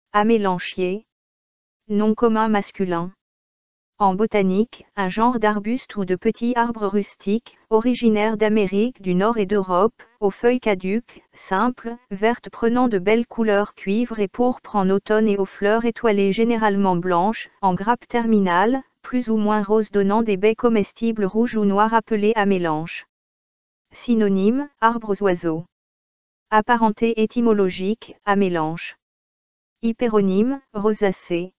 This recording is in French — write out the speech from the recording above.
Amélanchier. Nom commun masculin. En botanique, un genre d'arbuste ou de petit arbre rustique, originaire d'Amérique du Nord et d'Europe, aux feuilles caduques, simples, vertes prenant de belles couleurs cuivre et pourpre en automne et aux fleurs étoilées généralement blanches, en grappe terminale, plus ou moins rose donnant des baies comestibles rouges ou noires appelées amélanches. Synonyme, arbre aux oiseaux. Apparenté étymologique, amélanche. Hyperonyme, rosacée.